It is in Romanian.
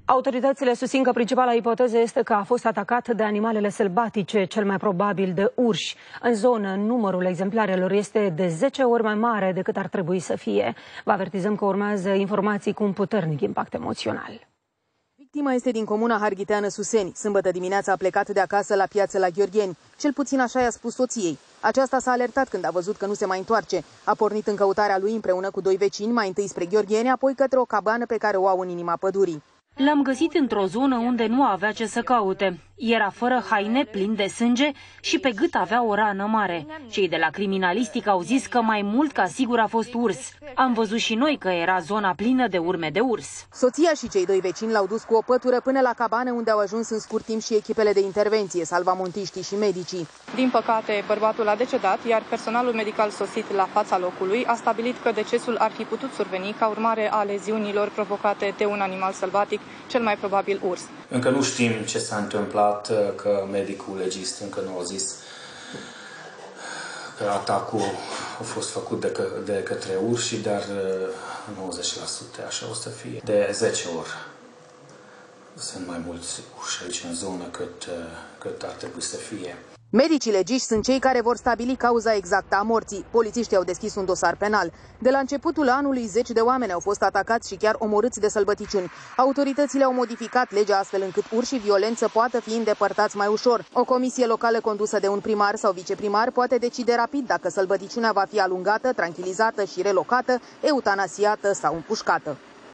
Autoritățile susțin că principala ipoteză este că a fost atacat de animalele sălbatice, cel mai probabil de urși. În zonă, numărul exemplarelor este de 10 ori mai mare decât ar trebui să fie. Vă avertizăm că urmează informații cu un puternic impact emoțional. Victima este din comuna Harghiteană-Suseni. Sâmbătă dimineața a plecat de acasă la piață la Gheorgheni. Cel puțin așa i-a spus soției. Aceasta s-a alertat când a văzut că nu se mai întoarce. A pornit în căutarea lui împreună cu doi vecini, mai întâi spre Gheorgheni, apoi către o cabană pe care o au în inima pădurii. L-am găsit într-o zonă unde nu avea ce să caute. Era fără haine, plin de sânge și pe gât avea o rană mare. Cei de la criminalistică au zis că mai mult ca sigur a fost urs. Am văzut și noi că era zona plină de urme de urs. Soția și cei doi vecini l-au dus cu o pătură până la cabană, unde au ajuns în scurt timp și echipele de intervenție, salvamontiștii și medicii. Din păcate, bărbatul a decedat, iar personalul medical sosit la fața locului a stabilit că decesul ar fi putut surveni ca urmare a leziunilor provocate de un animal sălbatic, cel mai probabil urs. Încă nu știm ce s-a întâmplat, că medicul legist încă nu a zis că atacul a fost făcut de către urși, dar 90% așa o să fie. De 10 ori sunt mai mulți urși aici în zonă cât ar trebui să fie. Medicii legiști sunt cei care vor stabili cauza exactă a morții. Polițiștii au deschis un dosar penal. De la începutul anului, 10 de oameni au fost atacați și chiar omorâți de sălbăticiuni. Autoritățile au modificat legea astfel încât urșii violenți să poată fi îndepărtați mai ușor. O comisie locală condusă de un primar sau viceprimar poate decide rapid dacă sălbăticiunea va fi alungată, tranquilizată și relocată, eutanasiată sau împușcată.